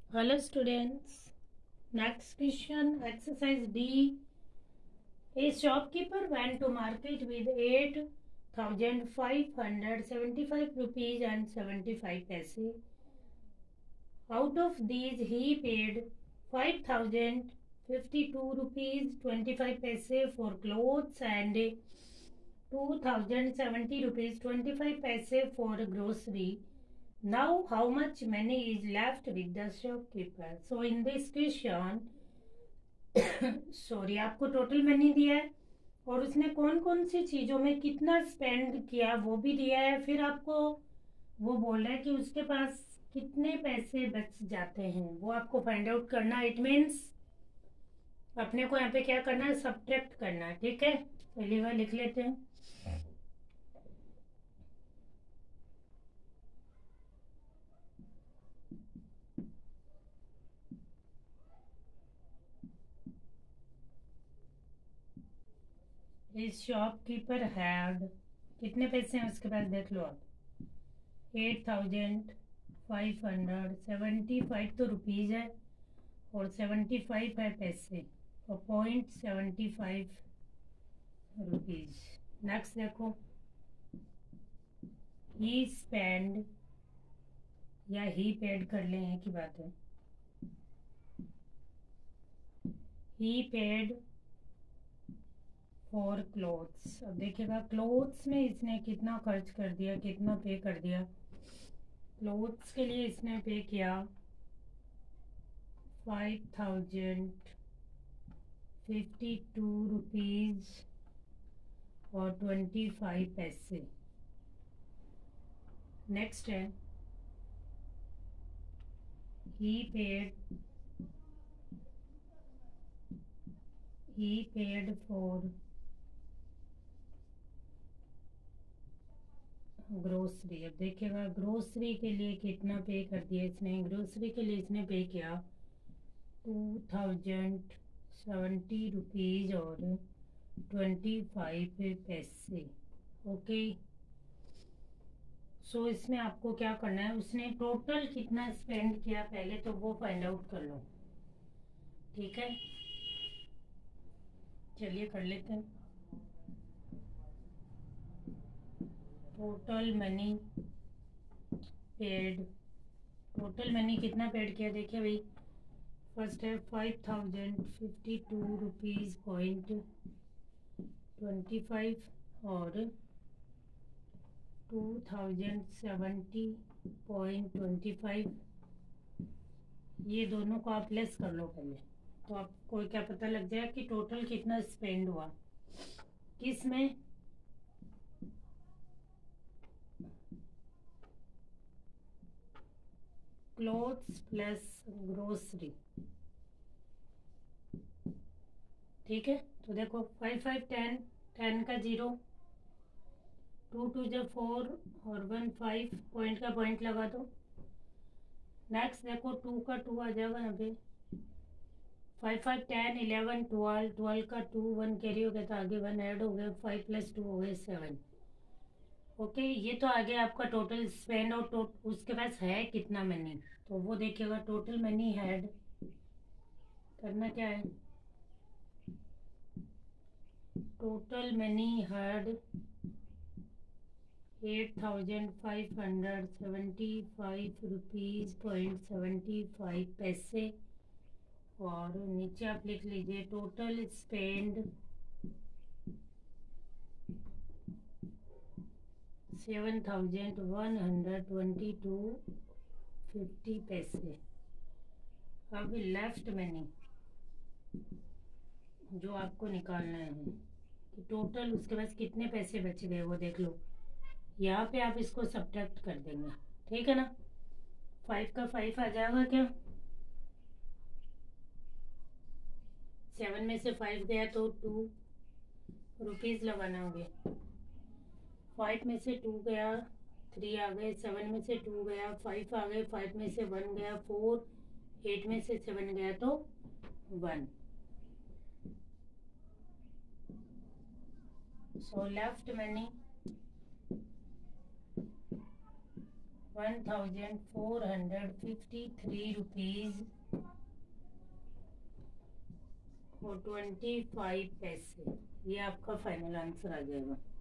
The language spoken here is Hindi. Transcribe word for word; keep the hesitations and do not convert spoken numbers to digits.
Hello students. Next question, exercise D. A shopkeeper went to market with eight thousand five hundred seventy-five rupees and seventy-five paise. Out of these, he paid five thousand fifty-two rupees twenty-five paise for clothes and two thousand seventy rupees twenty-five paise for grocery. Now, how much money is left with the shopkeeper? So, in this question, sorry आपको टोटल मनी दिया है और उसने कौन कौन सी चीजों में कितना स्पेंड किया वो भी दिया है। फिर आपको वो बोल रहा है कि उसके पास कितने पैसे बच जाते हैं वो आपको फाइंड आउट करना है। इट मीन्स अपने को यहाँ पे क्या करना है, सब्ट्रैक्ट करना है। ठीक है, पहली बार लिख लेते हैं। इस शॉपकीपर हैड, कितने पैसे हैं उसके पास देख लो आप। Eight thousand five hundred seventy five तो रुपीज़ है और सेवेंटी फाइव है पैसे और point seventy five rupees. Next देखो, ही स्पेंड या ही पेड कर ले हैं की बात है। ही पेड फॉर क्लोथ्स। अब देखिएगा क्लोथ्स में इसने कितना खर्च कर दिया, कितना पे कर दिया। क्लोथ्स के लिए इसने पे किया five thousand fifty two rupees और ट्वेंटी फाइव पैसे। नेक्स्ट है, he paid he paid for grocery. अब देखिएगा ग्रोसरी के लिए कितना पे कर दिया इसने। ग्रोसरी के लिए इसने पे किया टू थाउजेंड सेवेंटी रुपीज़ और ट्वेंटी फाइव पैसे। ओके, सो इसमें आपको क्या करना है, उसने टोटल कितना स्पेंड किया पहले तो वो फाइंड आउट कर लो। ठीक है, चलिए कर लेते हैं। Total money paid, total money कितना पेड किया देखिए भाई। फर्स्ट है five thousand fifty two rupees point twenty five और two thousand seventy point twenty five. ये दोनों को आप लेस कर लो पहले तो आपको क्या पता लग जाए कि टोटल कितना स्पेंड हुआ। किस में, क्लोथ्स प्लस ग्रोसरी। ठीक है, तो देखो फाइव फाइव टेन, टेन का जीरो, टू टू जब फोर और वन फाइव, पॉइंट का पॉइंट लगा दो। नेक्स्ट देखो टू का टू आ जाएगा यहाँ पे, five five ten eleven twelve, twelve का टू वन कैरी हो गया तो आगे वन ऐड हो गया, फाइव प्लस टू हो गए सेवन। ओके, ये तो आगे आपका टोटल स्पेंड और टोट उसके पास है कितना मनी तो वो देखिएगा। टोटल मनी हैड करना क्या है, total money had eight thousand five hundred seventy five rupees point seventy five पैसे और नीचे आप लिख लीजिए total spend seven thousand one hundred twenty two fifty पैसे। अब लेफ्ट मनी जो आपको निकालना है कि टोटल उसके पास कितने पैसे बच गए वो देख लो। यहाँ पे आप इसको सब्ट्रैक्ट कर देंगे। ठीक है ना, फाइव का फाइव आ जाएगा क्या, सेवन में से फाइव गया तो टू रुपीज़ लगाना होंगे। फाइव में से टू गया थ्री आ गए, सेवन में से टू गया फाइव आ गए, फाइव में से वन गया फोर, एट में से सेवन गया तो one. So left money one thousand four hundred fifty three rupees और ट्वेंटी फाइव पैसे। ये आपका फाइनल आंसर आ जाएगा।